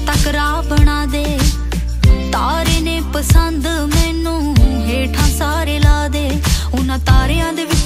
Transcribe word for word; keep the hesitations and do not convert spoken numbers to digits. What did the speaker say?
तक राह बना दे। तारे ने पसंद मैनू हेठां सारे ला दे, उन्हां तारियां दे